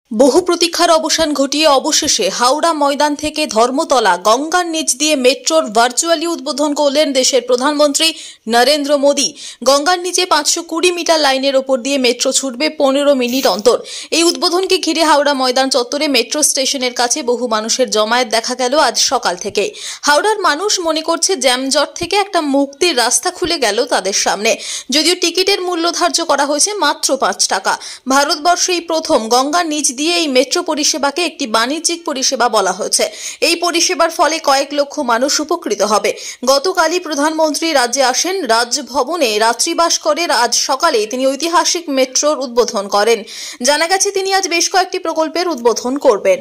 বহু প্রতীক্ষার অবসান ঘটিয়ে অবশেষে হাওড়া ময়দান থেকে ধর্মতলা গঙ্গার নিচ দিয়ে মেট্রোর ভার্চুয়ালি উদ্বোধন করলেন দেশের প্রধানমন্ত্রী নরেন্দ্র মোদী। গঙ্গার নিচে 520 মিটার লাইনের ওপর দিয়ে মেট্রো ছুটবে 15 মিনিট অন্তর। এই উদ্বোধনকে ঘিরে হাওড়া ময়দান চত্বরে মেট্রো স্টেশনের কাছে বহু মানুষের জমায়েত দেখা গেল আজ সকাল থেকে। হাওড়ার মানুষ মনে করছে জ্যামজট থেকে একটা মুক্তির রাস্তা খুলে গেল তাদের সামনে। যদিও টিকিটের মূল্য ধার্য করা হয়েছে মাত্র 5 টাকা। ভারতবর্ষেই প্রথম গঙ্গার নিচ দিয়ে এই মেট্রো পরিষেবাকে একটি বাণিজ্যিক পরিষেবা বলা হয়েছে। এই পরিষেবার ফলে কয়েক লক্ষ মানুষ উপকৃত হবে। গতকালই প্রধানমন্ত্রী রাজ্যে আসেন, রাজভবনে রাত্রিবাস করে আজ সকালে তিনি ঐতিহাসিক মেট্রোর উদ্বোধন করেন। জানা গেছে তিনি আজ বেশ কয়েকটি প্রকল্পের উদ্বোধন করবেন।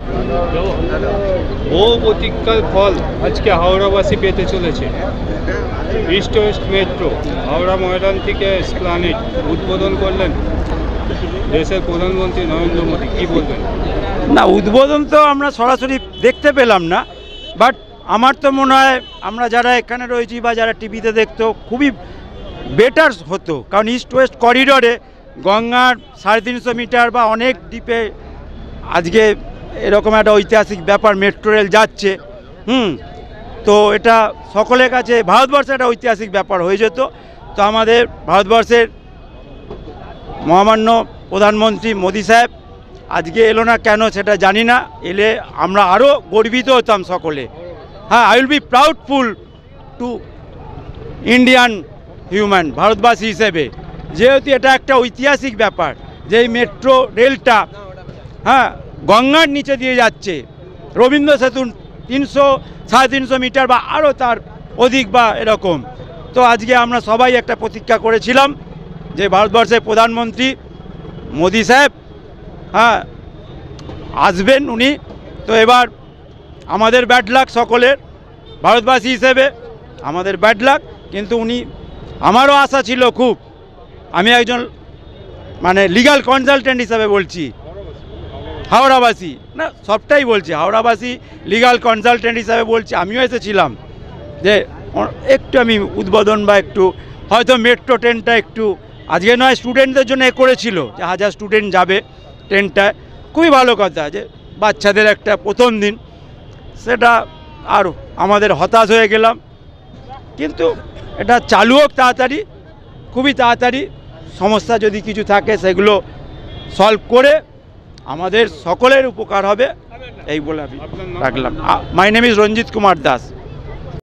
বহু প্রতীক্ষার ফল আজকে হাওড়াবাসী পেতে চলেছে। East west metro Howrah Maidan থেকে এসপ্ল্যানেড উদ্বোধন করলেন দেশের প্রধানমন্ত্রী নরেন্দ্র মোদী। কি বলবেন? না, উদ্বোধন তো আমরা সরাসরি দেখতে পেলাম না, বাট আমার তো মনে হয় আমরা যারা এখানে রয়েছি বা যারা টিভিতে দেখতো খুবই বেটার হতো, কারণ ইস্ট ওয়েস্ট করিডোরে গঙ্গার 350 মিটার বা অনেক ডিপে আজকে এরকম একটা ঐতিহাসিক ব্যাপার মেট্রো রেল যাচ্ছে। তো এটা সকলের কাছে ভারতবর্ষে একটা ঐতিহাসিক ব্যাপার হয়ে যেত। তো আমাদের ভারতবর্ষের মহামান্য প্রধানমন্ত্রী মোদী সাহেব আজকে এলো না কেন সেটা জানি না, এলে আমরা আরও গর্বিত হতাম সকলে। হ্যাঁ, I will be proudful to Indian human, ভারতবাসী হিসেবে, যেহেতু এটা একটা ঐতিহাসিক ব্যাপার যে এই মেট্রো রেলটা গঙ্গার নিচে দিয়ে যাচ্ছে। রবীন্দ্র সেতুর 300-350 মিটার বা আরও তার অধিক বা এরকম। তো আজকে আমরা সবাই একটা প্রতীক্ষা করেছিলাম যে ভারতবর্ষের প্রধানমন্ত্রী মোদী সাহেব আসবেন উনি। তো এবার আমাদের ব্যাড লাক, সকলের ভারতবাসী হিসেবে আমাদের ব্যাড লাক, কিন্তু উনি, আমারও আশা ছিল খুব, আমি একজন লিগ্যাল কনসালটেন্ট হিসাবে বলছি, হাওড়াবাসী না সবটাই বলছি, হাওড়াবাসী লিগ্যাল কনসালটেন্ট হিসাবে বলছি, আমিও এসেছিলাম যে একটু আমি উদ্বোধন বা একটু হয়তো মেট্রো ট্রেনটা একটু আজকে নয় স্টুডেন্টদের জন্য করেছিল যে 1000 স্টুডেন্ট যাবে ট্রেনটায়, খুবই ভালো কথা যে বাচ্চাদের একটা প্রথম দিন, সেটা আর আমাদের হতাশ হয়ে গেলাম। কিন্তু এটা চালু হোক তাড়াতাড়ি, খুবই তাড়াতাড়ি, সমস্যা যদি কিছু থাকে সেগুলো সলভ করে আমাদের সকলের উপকার হবে, এই বলে আমি রাখলাম। My name is Ranjit Kumar Das.